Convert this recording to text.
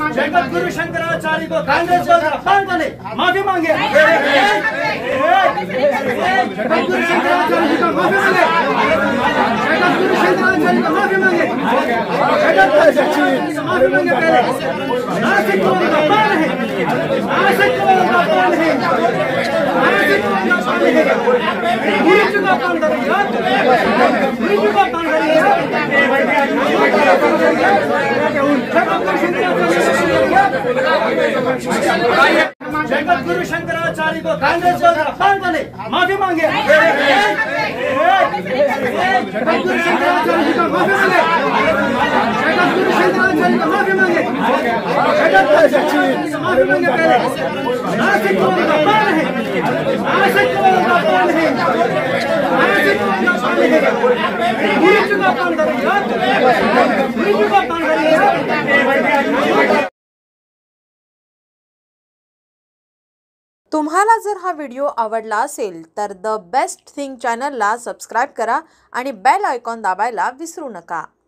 जगत गुरु शंकराचार्य को कांग्रेस ने माफी मांगे। जगत गुरु शंकराचार्य को माफी मांगे। जगत गुरु शंकराचार्य को माफी मांगे। माफी मांगे पहले। नासिक वालों का पान है। नासिक वालों का पान है। नासिक वालों का पान है। गुरु जी का पान करेगा। गुरु जी का पान करेगा। जगत गुरु शंकराचार्य को कांग्रेस ने माफी मांगे। जगत गुरु शंकराचार्य को माफी मांगे। जगत गुरु शंकराचार्य को माफी मांगे। माफी मांगे पहले। नासिक वालों का पान है। नासिक वालों का पान है। नासिक वालों का पान है। गुरु जी का पान करेगा। गुरु जी का पान करेगा। तुम्हाला जर हा व्हिडिओ आवडला असेल तर द बेस्ट थिंग चॅनलला सबस्क्राइब करा आणि बेल आयकॉन दाबायला विसरू नका।